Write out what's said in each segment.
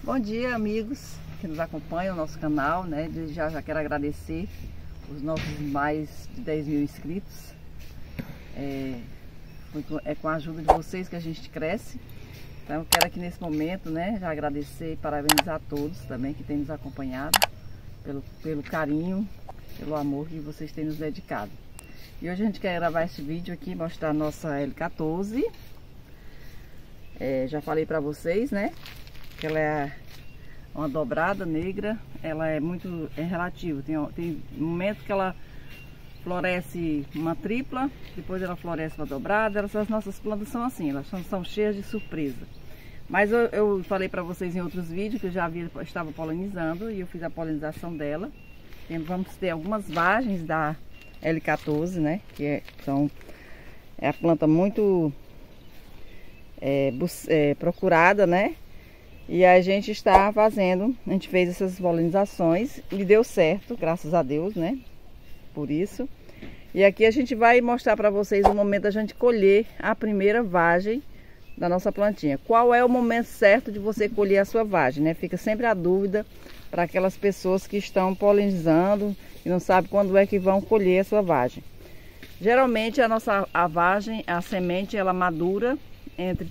Bom dia, amigos que nos acompanham no nosso canal, né? Desde já quero agradecer os nossos mais de 10 mil inscritos. É com a ajuda de vocês que a gente cresce. Então eu quero aqui nesse momento, né, já agradecer e parabenizar a todos também que têm nos acompanhado, pelo carinho, pelo amor que vocês têm nos dedicado. E hoje a gente quer gravar esse vídeo aqui, mostrar a nossa L14. Já falei pra vocês, né, que ela é uma dobrada negra. Ela é muito relativa, tem momento que ela floresce uma tripla, depois ela floresce uma dobrada. As nossas plantas são assim, elas são cheias de surpresa. Mas eu falei para vocês em outros vídeos que eu já estava polinizando e eu fiz a polinização dela. Vamos ter algumas vagens da L14, né? Que é a planta muito procurada, né? E a gente está fazendo, a gente fez essas polinizações e deu certo, graças a Deus, né? Por isso. E aqui a gente vai mostrar para vocês o momento da gente colher a primeira vagem da nossa plantinha. Qual é o momento certo de você colher a sua vagem, né? Fica sempre a dúvida para aquelas pessoas que estão polinizando e não sabem quando é que vão colher a sua vagem. Geralmente a vagem, a semente, ela madura entre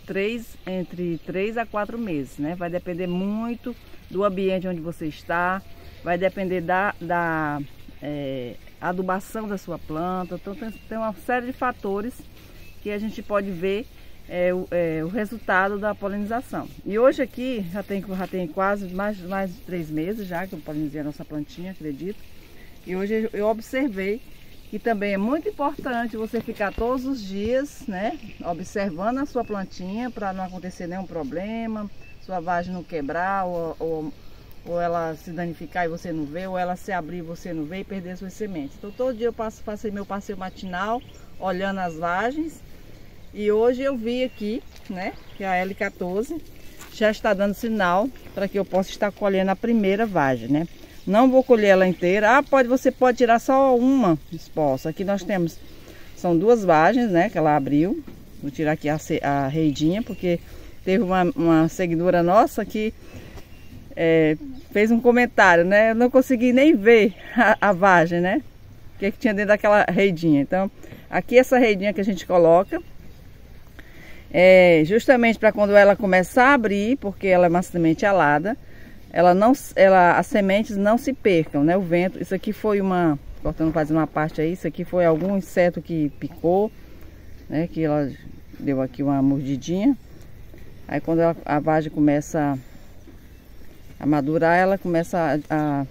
3 a 4 meses, né? Vai depender muito do ambiente onde você está, vai depender da adubação da sua planta. Então tem uma série de fatores que a gente pode ver o resultado da polinização. E hoje aqui já tem quase mais de 3 meses já que eu polinizei a nossa plantinha, acredito. E hoje eu observei que também é muito importante você ficar todos os dias, né, observando a sua plantinha para não acontecer nenhum problema, sua vagem não quebrar ou ela se danificar e você não vê, ou ela se abrir e você não vê e perder suas sementes. Então todo dia eu passei meu passeio matinal olhando as vagens. E hoje eu vi aqui, né, que a L14 já está dando sinal para que eu possa estar colhendo a primeira vagem, né? Não vou colher ela inteira. Você pode tirar só uma esposa. Aqui nós temos, são 2 vagens, né, que ela abriu. Vou tirar aqui a reidinha, porque teve uma seguidora nossa que fez um comentário, né? Eu não consegui nem ver a vagem, né? O que tinha dentro daquela reidinha. Então, aqui essa reidinha que a gente coloca justamente para quando ela começar a abrir, porque ela é uma semente alada, as sementes não se percam, né? O vento, isso aqui foi fazendo uma parte aí, isso aqui foi algum inseto que picou, né? Que ela deu aqui uma mordidinha. Aí quando a vagem começa a madurar, ela começa a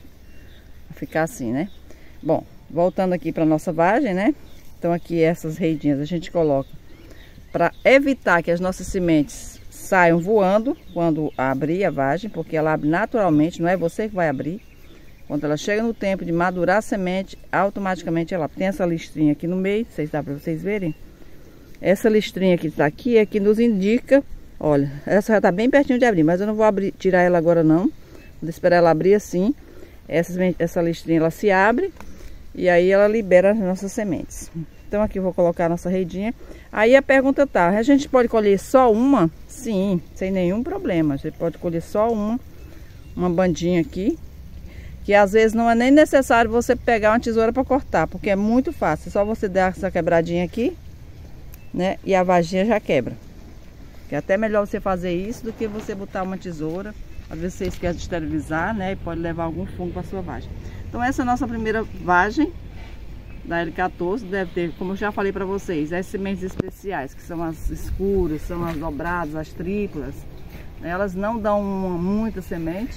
ficar assim, né? Bom, voltando aqui para nossa vagem, né? Então aqui essas reidinhas a gente coloca para evitar que as nossas sementes saiam voando quando abrir a vagem, porque ela abre naturalmente, não é você que vai abrir. Quando ela chega no tempo de madurar a semente, automaticamente ela tem essa listrinha aqui no meio, dá para vocês verem. Essa listrinha que está aqui é que nos indica, olha, essa já está bem pertinho de abrir, mas eu não vou tirar ela agora não. Vou esperar ela abrir assim. Essa listrinha ela se abre e aí ela libera as nossas sementes. Então aqui eu vou colocar a nossa redinha. Aí a pergunta tá, a gente pode colher só uma? Sim, sem nenhum problema. Você pode colher só uma bandinha aqui. Que às vezes não é nem necessário você pegar uma tesoura para cortar, porque é muito fácil. É só você dar essa quebradinha aqui, né? E a vaginha já quebra. Que é até melhor você fazer isso do que você botar uma tesoura. Às vezes você esquece de esterilizar, né? E pode levar algum fungo para sua vagem. Então essa é a nossa primeira vagem da L14, deve ter, como eu já falei para vocês, as sementes especiais, que são as escuras, são as dobradas, as triplas. Elas não dão muita semente.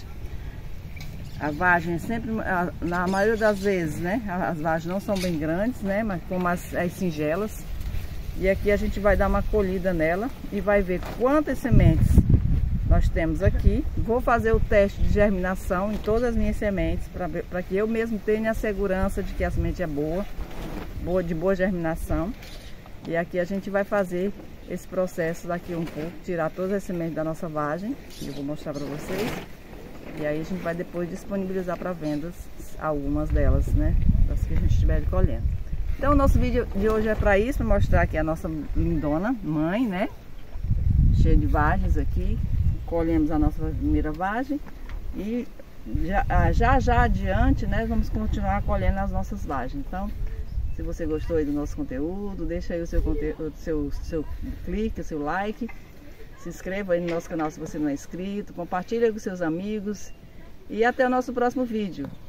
A vagem é sempre, na maioria das vezes, né, as vagens não são bem grandes, né, mas como as singelas. E aqui a gente vai dar uma colhida nela e vai ver quantas sementes nós temos aqui. Vou fazer o teste de germinação em todas as minhas sementes, para que eu mesmo tenha a segurança de que a semente é de boa germinação. E aqui a gente vai fazer esse processo daqui um pouco, tirar todas as sementes da nossa vagem. Eu vou mostrar para vocês. E aí a gente vai depois disponibilizar para vendas algumas delas, né, das que a gente estiver colhendo. Então o nosso vídeo de hoje é para isso, para mostrar aqui a nossa lindona mãe, né, cheia de vagens aqui. colhemos a nossa primeira vagem e já adiante, né, vamos continuar colhendo as nossas vagens. Então, se você gostou aí do nosso conteúdo, deixa aí o seu clique, o seu like, se inscreva aí no nosso canal se você não é inscrito, compartilha com seus amigos e até o nosso próximo vídeo.